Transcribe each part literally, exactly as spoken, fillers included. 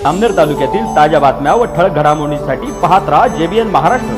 जामनेर तालुक्यातील ताज्या बातम्या व ठळक घडामोडींसाठी पाहत रहा जेबीएन महाराष्ट्र।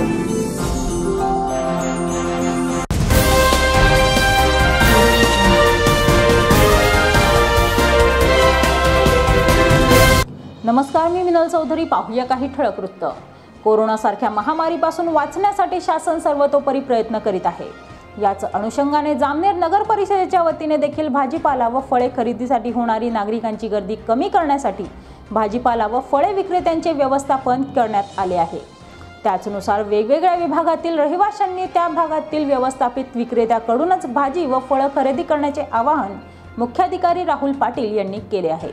नमस्कार, मी मिनल चौधरी। पाहूया काही ठळक वृत्त। कोरोना सारख्या महामारीपासून वाचण्यासाठी शासन सर्वतोपरी प्रयत्न करीत आहे। याच अनुषंगाने जामनेर नगर परिषदेच्या वतीने देखील भाजीपाला व फळे खरेदीसाठी होणारी नागरिकांची गर्दी कमी करण्यासाठी भाजीपाला व फळे विक्रेत्यांचे व्यवस्थापन करण्यात आले आहे। त्याचनुसार वेगवेगळ्या विभागातील रहिवाशांनी त्या भागातील व्यवस्थापित विक्रेत्याकडूनच भाजी व फळे खरेदी करण्याचे आवाहन मुख्याधिकारी राहुल पाटील यांनी केले आहे।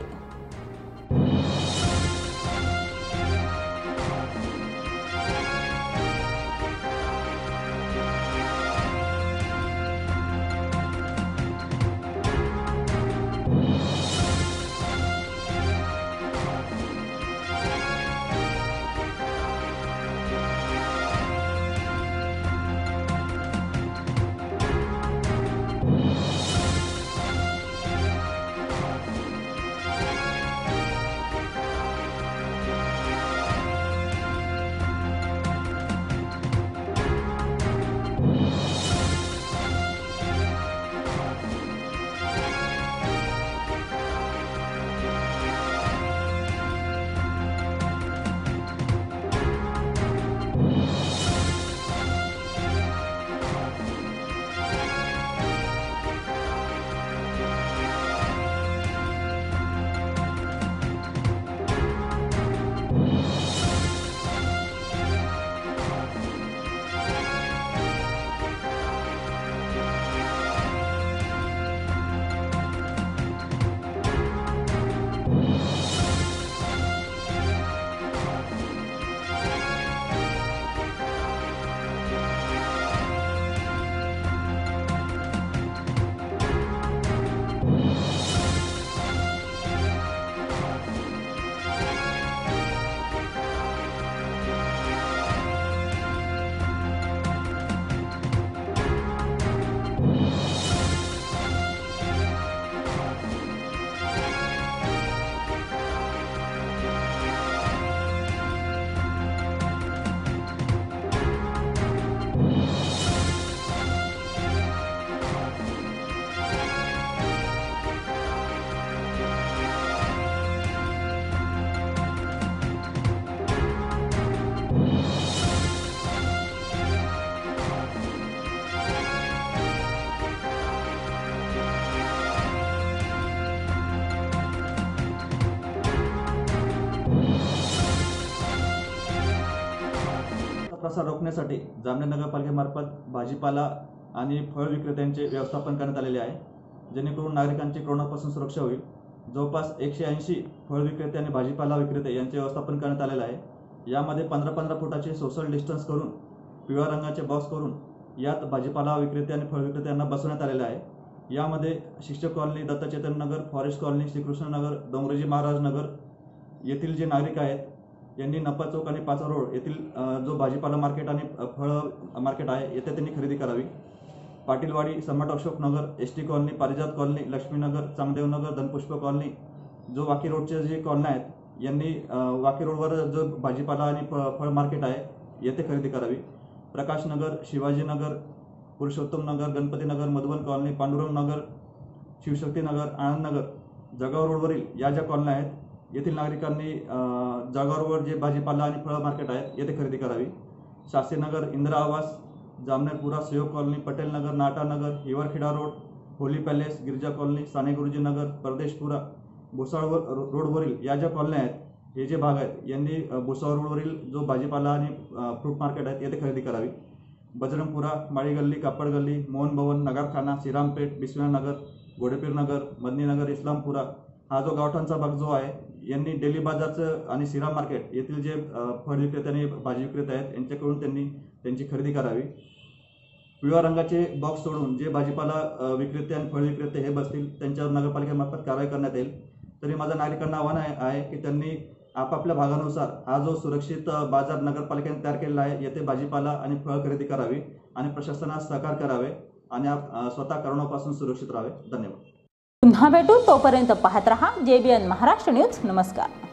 प्रसार रोखण्यासाठी जामनेर नगरपालिकेमार्फत भाजीपाला आणि फळ विक्रेत्यांचे व्यवस्थापन करण्यात आलेले आहे, जेणेकरून नागरिकांची कोरोनापासून सुरक्षा होईल। जवळपास एकशे ऐंशी फळ विक्रेते आणि भाजीपाला विक्रेते यांचे व्यवस्थापन करण्यात आलेले आहे। यामध्ये पंधरा पंधरा फुटाचे सोशल डिस्टन्स करून पिवळ्या रंगाचे बॉक्स करून यात भाजीपाला विक्रेते आणि फळ विक्रेत्यांना बसवण्यात आलेले आहे। यामध्ये Shikshak colony, Dattachetan Nagar, forest colony, Shrikrishna Nagar, Dongreji Maharaj Nagar येथील जे नागरिक आहेत यांनी नपा चौक आणि पाचवा रोड येथील जो भाजीपाला मार्केट आणि फळ मार्केट आहे येथे त्यांनी खरेदी करावी। Patilwadi, Samrat Ashok Nagar, S T colony, Parijat colony, Laxminagar, Changdev Nagar, Dhanpushp colony जो वाकी रोडचे जे कॉलनी आहेत यांनी वाकी रोडवर जो भाजीपाला आणि फळ मार्केट आहे येथे खरेदी करावी। प्रकाश नगर, शिवाजी नगर, पुरुषोत्तम नगर, गणपती नगर, मधुबन कॉलनी, पांडुरंग नगर, शिवशक्ती नगर, आनंद नगर, जगाव रोडवरील या ज्या कॉलनी आहेत येथील नागरिकांनी जागावर जे भाजीपाला आणि फळ मार्केट आहेत येथे खरेदी करावी। Shastrinagar, Indira Awas, Jamnerpura, Sahyog colony, Patel Nagar, Nata Nagar, Hiwarkheda road, holy palace, Girija colony, Sane Guruji Nagar, परदेशपुरा, Bhusawal रोडवरील या ज्या कॉलनी आहेत हे जे भाग आहेत यांनी भुसावळ रोडवरील जो भाजीपाला आणि फ्रूट मार्केट आहेत येथे खरेदी करावी। बजरंगपुरा, माळी गल्ली, कापड गल्ली, मोहन भवन, नगरखाना, श्रीरामपेठ, बिस्मिल्ला नगर, घोडेपीर नगर, मदनी नगर, इस्लामपुरा हा जो गावठाणचा भाग जो आहे यांनी डेली बाजारचं आणि श्रीराम मार्केट येथील जे फळ विक्रेते आणि भाजी विक्रेते आहेत यांच्याकडून त्यांनी त्यांची खरेदी करावी। पिवळ्या रंगाचे बॉक्स सोडून जे भाजीपाला विक्रेते आणि फळ विक्रेते हे बसतील त्यांच्यावर नगरपालिकेमार्फत कारवाई करण्यात येईल। तरी माझं नागरिकांना आव्हान आहे की त्यांनी आपापल्या भागानुसार हा जो सुरक्षित बाजार नगरपालिकेने तयार केलेला आहे येथे भाजीपाला आणि फळ खरेदी करावी आणि प्रशासनास सहकार्य करावे आणि स्वतः कोरोनापासून सुरक्षित राहावे। धन्यवाद। पुन्हा भेटू, तोपर्यंत पाहत रहा जेबीएन महाराष्ट्र न्यूज। नमस्कार।